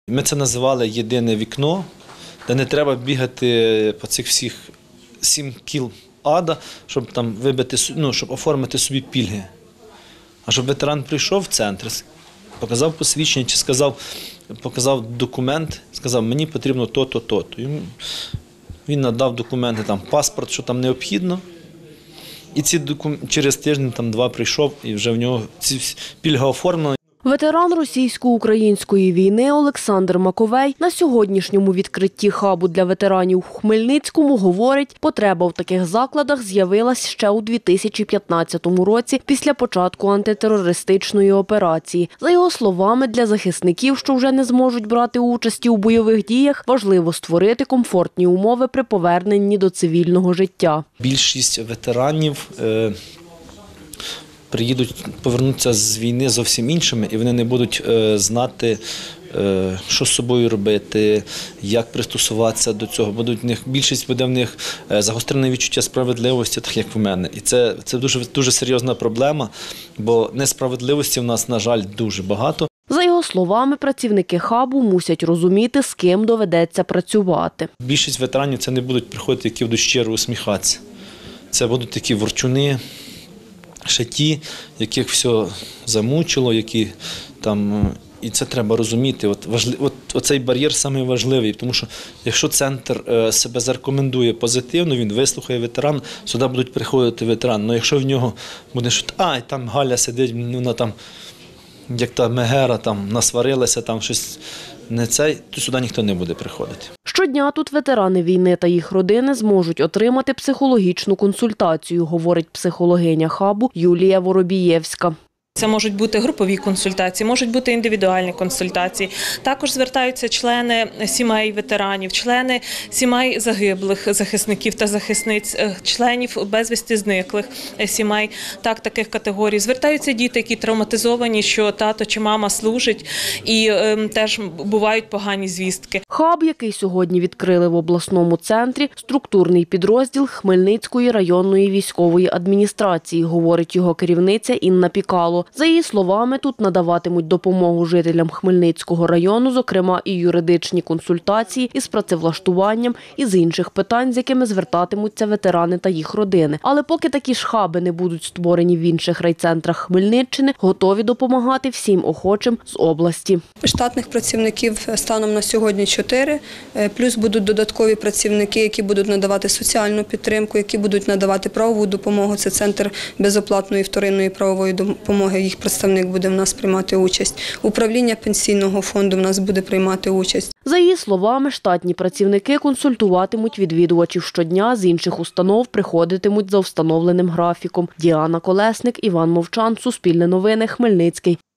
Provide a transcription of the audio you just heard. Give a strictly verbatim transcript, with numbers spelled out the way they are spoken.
Ми це називали «єдине вікно», де не треба бігати по цих всіх сім кіл ада, щоб там вибити, ну, щоб оформити собі пільги. А щоб ветеран прийшов в центр, показав посвідчення чи сказав, показав документ, сказав, мені потрібно то-то, то-то. Він надав документи, там, паспорт, що там необхідно. І ці документи, через тиждень, там, два прийшов, і вже в нього ці пільга оформлена. Ветеран російсько-української війни Олександр Маковей на сьогоднішньому відкритті хабу для ветеранів у Хмельницькому говорить, потреба в таких закладах з'явилась ще у дві тисячі п'ятнадцятому році після початку антитерористичної операції. За його словами, для захисників, що вже не зможуть брати участі у бойових діях, важливо створити комфортні умови при поверненні до цивільного життя. Більшість ветеранів е приїдуть, повернуться з війни зовсім іншими, і вони не будуть е, знати, е, що з собою робити, як пристосуватися до цього. Будуть в них, більшість буде в них загострене відчуття справедливості, так як в мене. І це, це дуже, дуже серйозна проблема, бо несправедливості в нас, на жаль, дуже багато. За його словами, працівники хабу мусять розуміти, з ким доведеться працювати. Більшість ветеранів це не будуть приходити, які будуть щиро усміхатися. Це будуть такі ворчуни, ще ті, яких все замучило, які там, і це треба розуміти. От важлив, от оцей бар'єр самий важливий, тому що якщо центр е, себе зарекомендує позитивно, він вислухає ветеран, сюди будуть приходити ветерани. Але якщо в нього буде що, а, там Галя сидить, вона там, як та Мегера, там насварилася, там щось не цей, то сюди ніхто не буде приходити. Щодня тут ветерани війни та їх родини зможуть отримати психологічну консультацію, говорить психологиня хабу Юлія Воробієвська. Це можуть бути групові консультації, можуть бути індивідуальні консультації. Також звертаються члени сімей ветеранів, члени сімей загиблих захисників та захисниць, членів безвісти зниклих сімей, так, таких категорій. Звертаються діти, які травматизовані, що тато чи мама служить, і е, теж бувають погані звістки. Хаб, який сьогодні відкрили в обласному центрі, структурний підрозділ Хмельницької районної військової адміністрації, говорить його керівниця Інна Пікало. За її словами, тут надаватимуть допомогу жителям Хмельницького району, зокрема і юридичні консультації із працевлаштуванням, і з інших питань, з якими звертатимуться ветерани та їх родини. Але поки такі ж хаби не будуть створені в інших райцентрах Хмельниччини, готові допомагати всім охочим з області. Штатних працівників станом на сьогодні чотири, плюс будуть додаткові працівники, які будуть надавати соціальну підтримку, які будуть надавати правову допомогу. Це центр безоплатної вторинної правової допомоги. Їх представник буде в нас приймати участь. Управління пенсійного фонду в нас буде приймати участь. За її словами, штатні працівники консультуватимуть відвідувачів щодня, з інших установ приходитимуть за встановленим графіком. Діана Колесник, Іван Мовчан, Суспільне новини, Хмельницький.